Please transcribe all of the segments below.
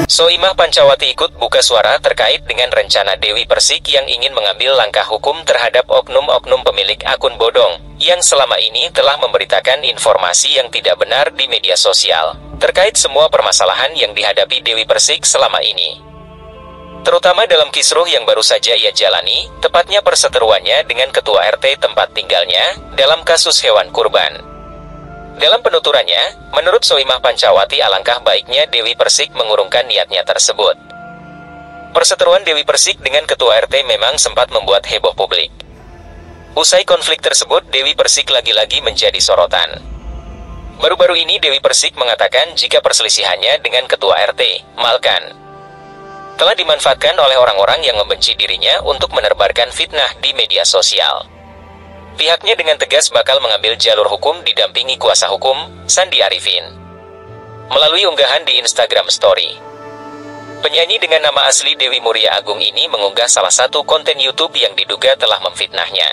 Soimah Pancawati ikut buka suara terkait dengan rencana Dewi Persik yang ingin mengambil langkah hukum terhadap oknum-oknum pemilik akun bodong, yang selama ini telah memberitakan informasi yang tidak benar di media sosial, terkait semua permasalahan yang dihadapi Dewi Persik selama ini. Terutama dalam kisruh yang baru saja ia jalani, tepatnya perseteruannya dengan Ketua RT tempat tinggalnya, dalam kasus hewan kurban. Dalam penuturannya, menurut Soimah Pancawati alangkah baiknya Dewi Persik mengurungkan niatnya tersebut. Perseteruan Dewi Persik dengan Ketua RT memang sempat membuat heboh publik. Usai konflik tersebut, Dewi Persik lagi-lagi menjadi sorotan. Baru-baru ini Dewi Persik mengatakan jika perselisihannya dengan Ketua RT, Malkan, telah dimanfaatkan oleh orang-orang yang membenci dirinya untuk menebarkan fitnah di media sosial. Pihaknya dengan tegas bakal mengambil jalur hukum didampingi kuasa hukum, Sandi Arifin. Melalui unggahan di Instagram Story, penyanyi dengan nama asli Dewi Muria Agung ini mengunggah salah satu konten YouTube yang diduga telah memfitnahnya.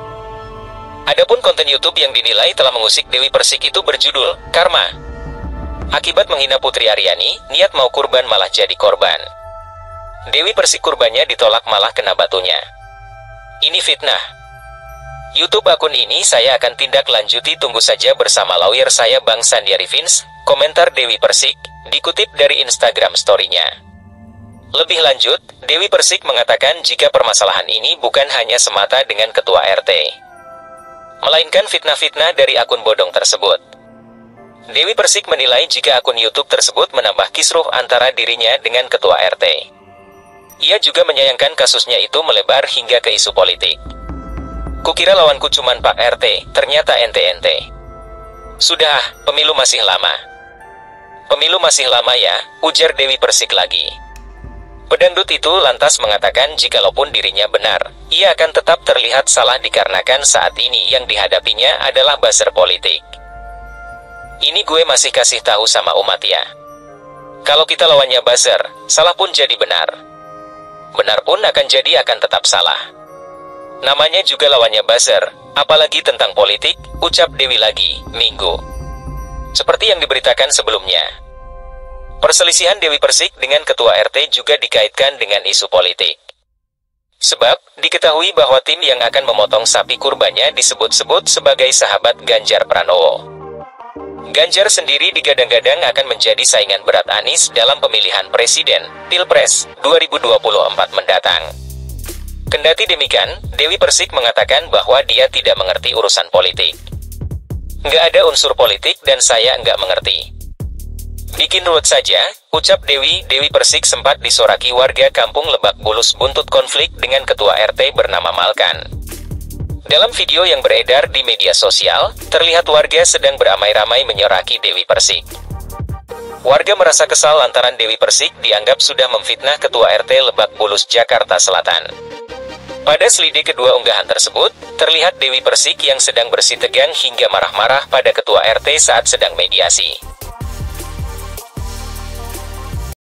Adapun konten YouTube yang dinilai telah mengusik Dewi Persik itu berjudul Karma. Akibat menghina Putri Aryani, niat mau kurban malah jadi korban. Dewi Persik kurbannya ditolak malah kena batunya. Ini fitnah. YouTube akun ini saya akan tindak lanjuti, tunggu saja bersama lawyer saya Bang Sandi Arifin, komentar Dewi Persik, dikutip dari Instagram story-nya. Lebih lanjut, Dewi Persik mengatakan jika permasalahan ini bukan hanya semata dengan Ketua RT, melainkan fitnah-fitnah dari akun bodong tersebut. Dewi Persik menilai jika akun YouTube tersebut menambah kisruh antara dirinya dengan Ketua RT. Ia juga menyayangkan kasusnya itu melebar hingga ke isu politik. Kukira lawanku cuman Pak RT, ternyata ente-ente. Sudah, pemilu masih lama. Pemilu masih lama ya, ujar Dewi Persik lagi. Pedangdut itu lantas mengatakan jikalaupun dirinya benar, ia akan tetap terlihat salah dikarenakan saat ini yang dihadapinya adalah buzzer politik. Ini gue masih kasih tahu sama umat ya. Kalau kita lawannya buzzer, salah pun jadi benar. Benar pun akan tetap salah. Namanya juga lawannya buzzer, apalagi tentang politik, ucap Dewi lagi, Minggu. Seperti yang diberitakan sebelumnya, perselisihan Dewi Persik dengan Ketua RT juga dikaitkan dengan isu politik. Sebab, diketahui bahwa tim yang akan memotong sapi kurbannya disebut-sebut sebagai sahabat Ganjar Pranowo. Ganjar sendiri digadang-gadang akan menjadi saingan berat Anies dalam pemilihan presiden, Pilpres, 2024 mendatang. Kendati demikian, Dewi Persik mengatakan bahwa dia tidak mengerti urusan politik. Nggak ada unsur politik dan saya nggak mengerti. Bikin ruwet saja, ucap Dewi. Dewi Persik sempat disoraki warga kampung Lebak Bulus buntut konflik dengan Ketua RT bernama Malkan. Dalam video yang beredar di media sosial, terlihat warga sedang beramai-ramai menyoraki Dewi Persik. Warga merasa kesal lantaran Dewi Persik dianggap sudah memfitnah Ketua RT Lebak Bulus, Jakarta Selatan. Pada selidik kedua unggahan tersebut, terlihat Dewi Persik yang sedang bersih tegang hingga marah-marah pada Ketua RT saat sedang mediasi.